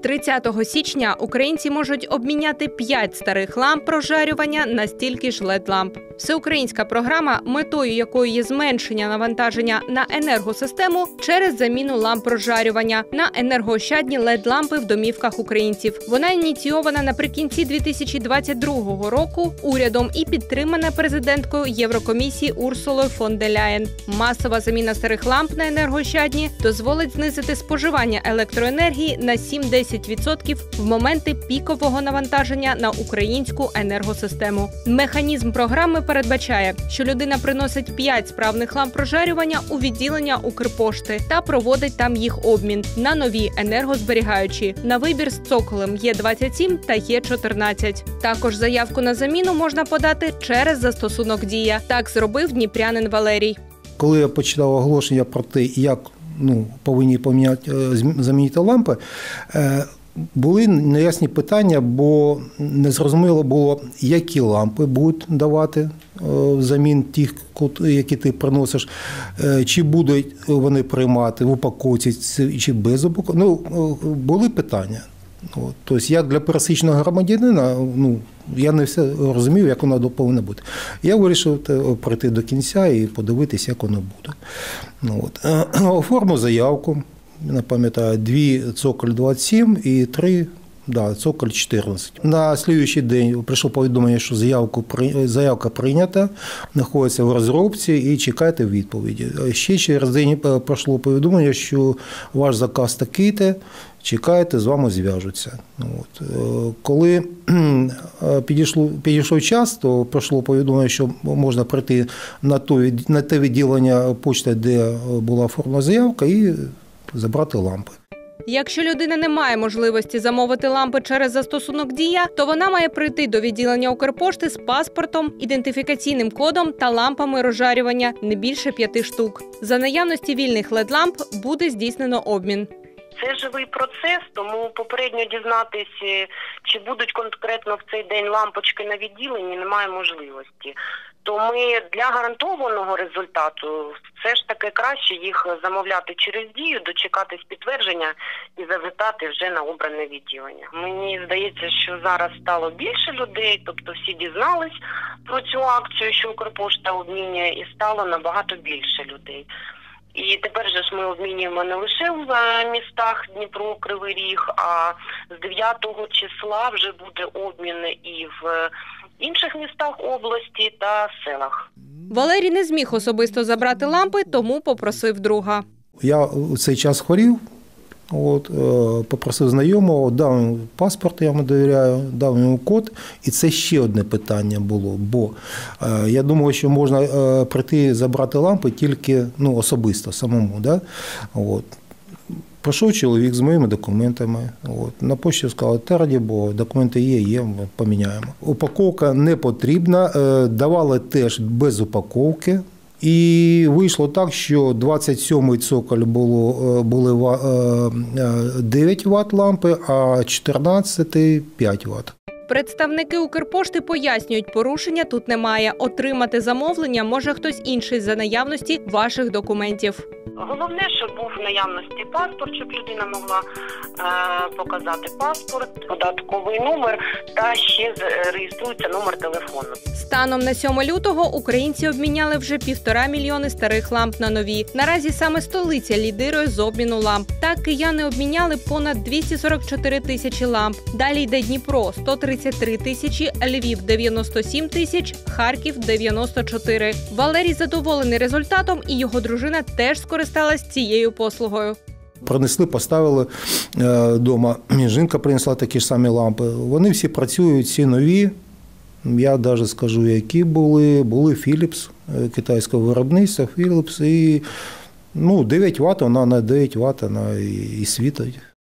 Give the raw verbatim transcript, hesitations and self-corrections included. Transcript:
тридцятого січня українці можуть обміняти п'ять старих ламп прожарювання на стільки ж лед-ламп. Всеукраїнська програма, метою якої є зменшення навантаження на енергосистему через заміну ламп прожарювання на енергоощадні лед-лампи в домівках українців. Вона ініційована наприкінці дві тисячі двадцять другого року урядом і підтримана президенткою Єврокомісії Урсулою фон дер Ляєн. Масова заміна старих ламп на енергоощадні дозволить знизити споживання електроенергії на сім-десять відсотків в моменти пікового навантаження на українську енергосистему. Механізм програми передбачає, що людина приносить п'ять справних ламп прожарювання у відділення Укрпошти та проводить там їх обмін на нові енергозберігаючі. На вибір з цоколем Є двадцять сім та Є чотирнадцять. Також заявку на заміну можна подати через застосунок «Дія». Так зробив дніпрянин Валерій. Коли я почитав оголошення про те, як ну, повинні поміняти, замінити лампи, були неясні питання, бо незрозуміло було, які лампи будуть давати взамін тих, які ти приносиш, чи будуть вони приймати в упаковці, чи без упаковки. Ну, були питання. Тобто, як для пересічного громадянина, ну, я не все розумів, як воно повинно бути. Я вирішив прийти до кінця і подивитися, як воно буде. Ну, от. Оформив заявку, не пам'ятаю, дві цоколь двадцять сім і три да, цоколь чотирнадцять. На слідуючий день прийшло повідомлення, що заявку, заявка прийнята, знаходиться в розробці і чекайте відповіді. Ще через день пройшло повідомлення, що ваш заказ такий-то, чекайте, з вами зв'яжуться. От. Коли підійшло, підійшов час, то пройшло повідомлення, що можна прийти на, то, на те відділення почти, де була оформлена заявка, і забрати лампи. Якщо людина не має можливості замовити лампи через застосунок «Дія», то вона має прийти до відділення Укрпошти з паспортом, ідентифікаційним кодом та лампами розжарювання не більше п'яти штук. За наявності вільних лед-ламп буде здійснено обмін. Це живий процес, тому попередньо дізнатися, чи будуть конкретно в цей день лампочки на відділенні, немає можливості. То ми для гарантованого результату все ж таки краще їх замовляти через Дію, дочекатись підтвердження і завітати вже на обране відділення. Мені здається, що зараз стало більше людей, тобто всі дізнались про цю акцію, що Укрпошта обмінює, і стало набагато більше людей. І тепер же ж ми обмінюємо не лише в містах Дніпро, Кривий Ріг, а з дев'ятого числа вже буде обмін і в інших містах області та селах. Валерій не зміг особисто забрати лампи, тому попросив друга. Я в цей час хворів, от, попросив знайомого, дав йому паспорт, я йому довіряю, дав йому код. І це ще одне питання було, бо я думав, що можна прийти забрати лампи тільки ну, особисто, самому. Да? От. Прийшов чоловік з моїми документами. От. На пошті сказали, та раді Бога, документи є, є, ми поміняємо. Упаковка не потрібна, давали теж без упаковки. І вийшло так, що двадцять сьомий цоколь було, були дев'ять ватт лампи, а чотирнадцятий – п'ять ватт. Представники Укрпошти пояснюють, порушення тут немає. Отримати замовлення може хтось інший за наявності ваших документів. Головне, щоб був в наявності паспорт, щоб людина могла е, показати паспорт, податковий номер та ще реєструється номер телефону. Станом на сьоме лютого українці обміняли вже півтора мільйони старих ламп на нові. Наразі саме столиця лідирує з обміну ламп. Так кияни обміняли понад двісті сорок чотири тисячі ламп. Далі йде Дніпро – сто тридцять три тисячі, Львів – дев'яносто сім тисяч, Харків – дев'яносто чотири. Валерій задоволений результатом і його дружина теж скористалась цією послугою. Принесли, поставили вдома. Жінка принесла такі ж самі лампи. Вони всі працюють, всі нові. Я навіть скажу, які були. Були Philips, китайського виробництва, Philips. І ну, дев'ять ватт, вона на дев'ять ватт вона і світить.